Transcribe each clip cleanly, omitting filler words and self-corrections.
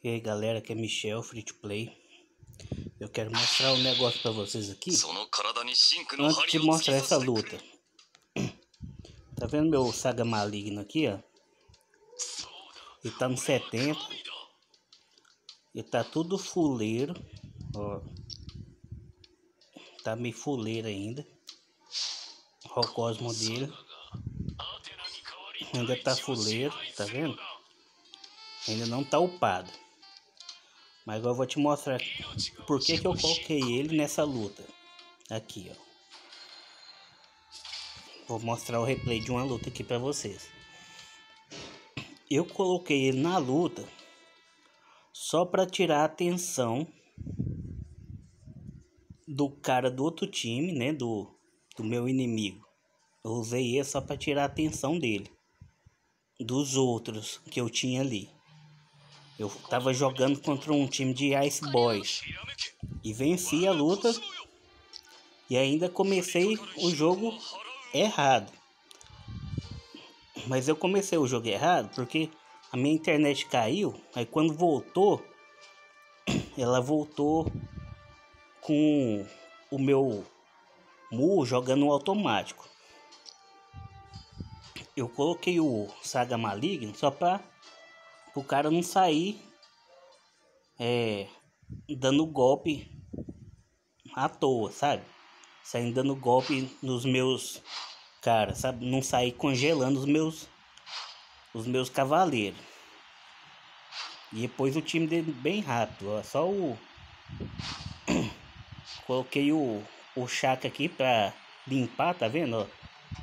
E aí galera, aqui é Michel, Free to Play. Eu quero mostrar um negócio pra vocês aqui. Antes de mostrar essa luta, tá vendo meu Saga Maligno aqui, ó? Ele tá no 70. Ele tá tudo fuleiro, ó. Tá meio fuleiro ainda. Ó o cosmo dele. Ainda tá fuleiro, tá vendo? Ainda não tá upado. Mas agora eu vou te mostrar por que eu coloquei ele nessa luta. Aqui, ó. Vou mostrar o replay de uma luta aqui pra vocês. Eu coloquei ele na luta só pra tirar a atenção do cara do outro time, né? Do meu inimigo. Eu usei ele só pra tirar a atenção dele. Dos outros que eu tinha ali. Eu tava jogando contra um time de Ice Boys. E venci a luta. E ainda comecei o jogo errado. Mas eu comecei o jogo errado porque a minha internet caiu. Aí quando voltou, ela voltou com o meu Mu jogando no automático. Eu coloquei o Saga Maligno só para o cara não sair dando golpe à toa, sabe? Saindo dando golpe nos meus caras, sabe? Não sair congelando os meus cavaleiros. E depois o time dele bem rápido, ó. Só o... Coloquei o Chaka aqui pra limpar, tá vendo, ó?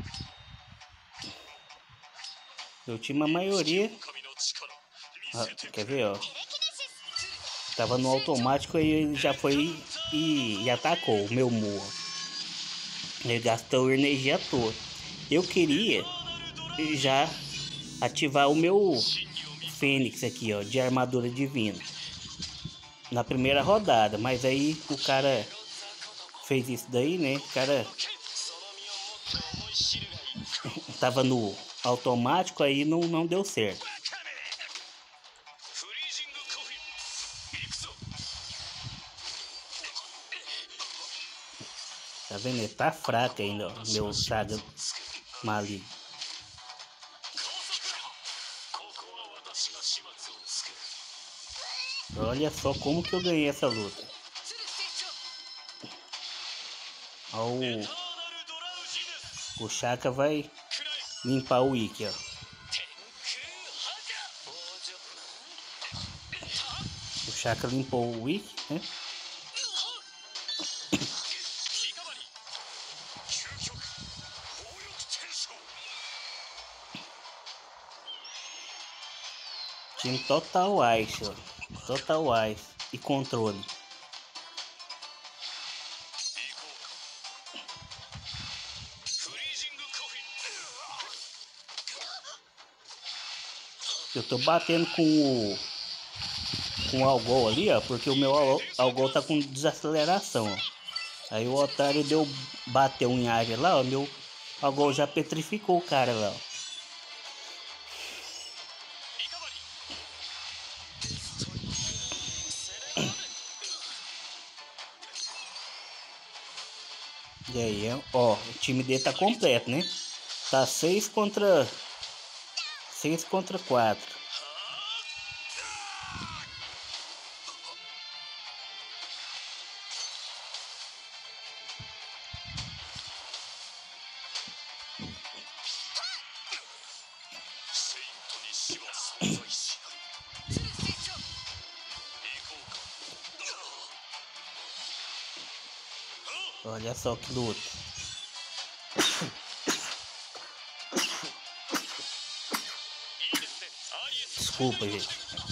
Meu time, a maioria... Ó, quer ver, ó? Tava no automático e ele já foi e atacou o meu Mu. Ele gastou energia à toa. Eu queria já ativar o meu Fênix aqui, ó, de armadura divina. Na primeira rodada, mas aí o cara fez isso daí, né? O cara tava no automático, aí não deu certo. Tá vendo? Ele tá fraco ainda, ó, meu Saga Maligno. Olha só como que eu ganhei essa luta. Ó, o Chaka vai limpar o Ikki, ó. O Chaka limpou o Ikki, né? Time total Ice, ó. Total Ice e controle. Eu tô batendo com o Algol ali, ó, porque o meu Algol tá com desaceleração, ó. Aí o otário bateu em área lá, ó, meu Algol já petrificou o cara lá, ó. E aí, ó, o time dele tá completo, né? Tá 6 contra 4. Olha só que luta. Desculpa, gente.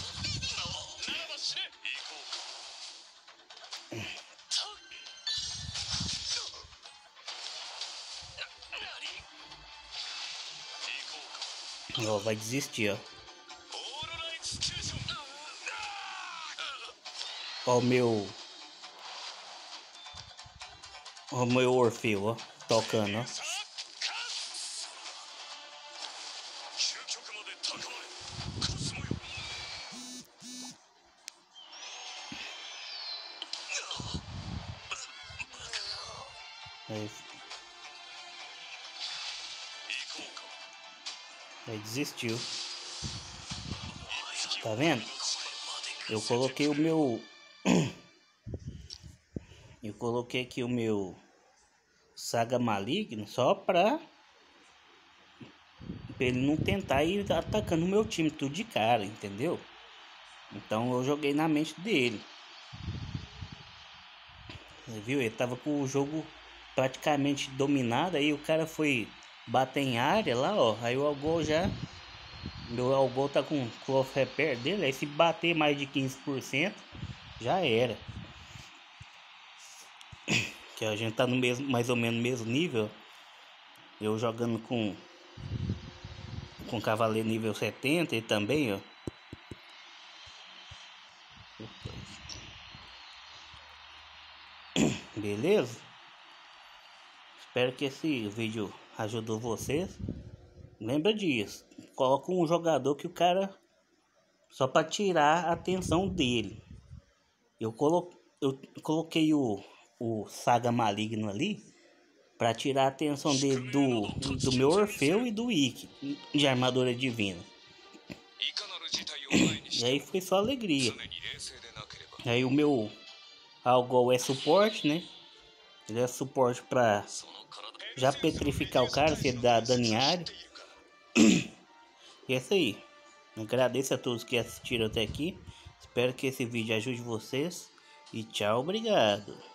Ó, vai desistir, ó. Ó o meu Orfeu, ó, tocando, ó. Aí desistiu. Tá vendo? Eu coloquei o meu... Eu coloquei aqui o meu Saga Maligno só pra ele não tentar ir atacando o meu time tudo de cara, entendeu? Então eu joguei na mente dele. Você viu? Ele tava com o jogo praticamente dominado. Aí o cara foi bater em área lá, ó. Aí o Algol já... Meu Algol tá com o Cloth Repair dele. Aí se bater mais de 15%, já era. Que a gente tá no mesmo, mais ou menos no mesmo nível. Eu jogando com cavaleiro nível 70 e também, ó. Beleza? Espero que esse vídeo ajudou vocês. Lembra disso. Coloca um jogador que o cara... Só para tirar a atenção dele. Eu coloquei o Saga Maligno ali para tirar a atenção dele do meu Orfeu e do Ikki de armadura divina. E aí foi só alegria. Aí o meu Algol é suporte, né? Ele é suporte para já petrificar o cara, se ele dá dano em área. E é isso aí. Agradeço a todos que assistiram até aqui. Espero que esse vídeo ajude vocês. E tchau, obrigado.